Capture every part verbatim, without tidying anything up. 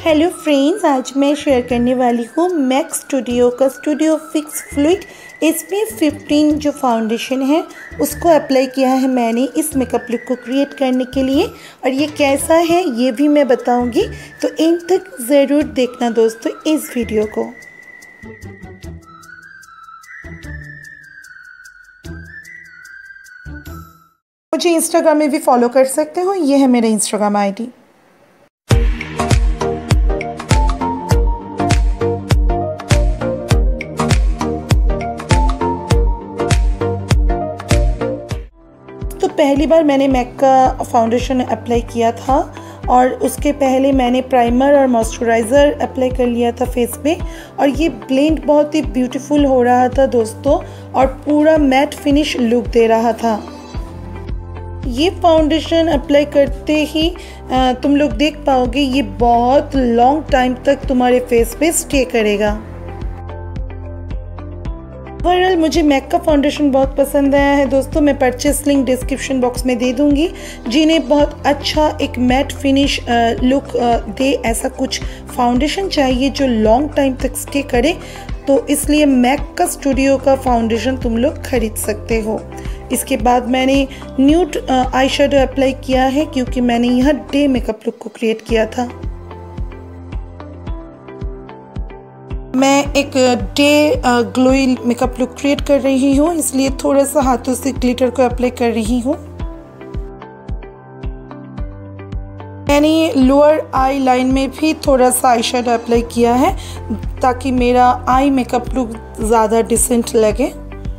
Hello friends, आज मैं share करने वाली हूँ मैक स्टूडियो का स्टूडियो फिक्स फ्लूइड एस पी एफ फिफ्टीन जो फाउंडेशन है उसको अप्लाई किया है मैंने इस मेकअप लुक को क्रिएट करने के लिए। और ये कैसा है ये भी मैं बताऊंगी, तो एंड तक ज़रूर देखना दोस्तों इस वीडियो को। मुझे इंस्टाग्राम में भी फॉलो कर सकते हो, ये है मेरा इंस्टाग्राम आई डी। तो पहली बार मैंने मैक का फाउंडेशन अप्लाई किया था और उसके पहले मैंने प्राइमर और मॉइस्चराइज़र अप्लाई कर लिया था फेस पे, और ये ब्लेंड बहुत ही ब्यूटीफुल हो रहा था दोस्तों और पूरा मैट फिनिश लुक दे रहा था। ये फाउंडेशन अप्लाई करते ही आ, तुम लोग देख पाओगे ये बहुत लॉन्ग टाइम तक तुम्हारे फेस पे स्टे करेगा। ओवरऑल मुझे मैक का फाउंडेशन बहुत पसंद आया है दोस्तों। मैं परचेस लिंक डिस्क्रिप्शन बॉक्स में दे दूंगी। जिन्हें बहुत अच्छा एक मैट फिनिश लुक दे, ऐसा कुछ फाउंडेशन चाहिए जो लॉन्ग टाइम तक स्टे करे, तो इसलिए मैक का स्टूडियो का फाउंडेशन तुम लोग खरीद सकते हो। इसके बाद मैंने न्यूड आई शेडो अप्लाई किया है क्योंकि मैंने यह डे मेकअप लुक को क्रिएट किया था। मैं एक day glowy makeup look create कर रही हूँ, इसलिए थोड़ा सा हाथों से ग्लिटर को अप्लाई कर रही हूँ। मैंने लोअर आई लाइन में भी थोड़ा सा आई शेडो अप्लाई किया है ताकि मेरा आई मेकअप लुक ज़्यादा डिसेंट लगे।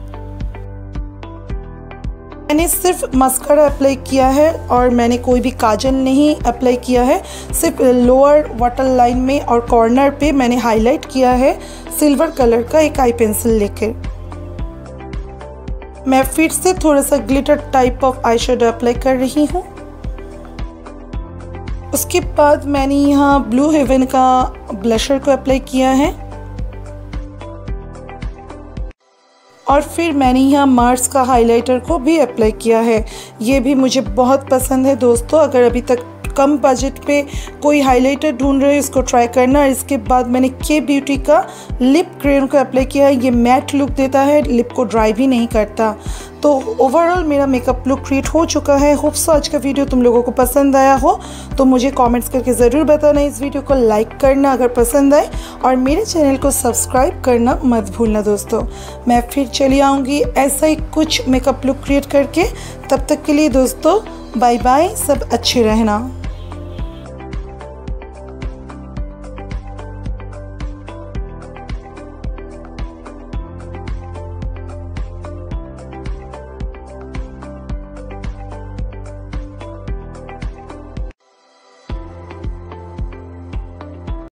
मैंने सिर्फ मस्कारा अप्लाई किया है और मैंने कोई भी काजल नहीं अप्लाई किया है। सिर्फ लोअर वाटर लाइन में और कॉर्नर पे मैंने हाईलाइट किया है सिल्वर कलर का एक आई पेंसिल लेकर। मैं फिर से थोड़ा सा glitter type of eye shadow apply कर रही हूँ। उसके बाद मैंने यहाँ ब्लू हेवन का ब्लशर को अप्लाई किया है और फिर मैंने यहाँ मार्स का हाइलाइटर को भी अप्लाई किया है। ये भी मुझे बहुत पसंद है दोस्तों। अगर अभी तक कम बजट पे कोई हाइलाइटर ढूंढ रहे हो इसको ट्राई करना। और इसके बाद मैंने के ब्यूटी का लिप क्रेयन को अप्लाई किया है। ये मैट लुक देता है, लिप को ड्राई भी नहीं करता। तो ओवरऑल मेरा मेकअप लुक क्रिएट हो चुका है। होप सो आज का वीडियो तुम लोगों को पसंद आया हो, तो मुझे कमेंट्स करके ज़रूर बताना। इस वीडियो को लाइक करना अगर पसंद आए, और मेरे चैनल को सब्सक्राइब करना मत भूलना दोस्तों। मैं फिर चली आऊँगी ऐसा ही कुछ मेकअप लुक क्रिएट करके। तब तक के लिए दोस्तों बाय बाय, सब अच्छे रहना।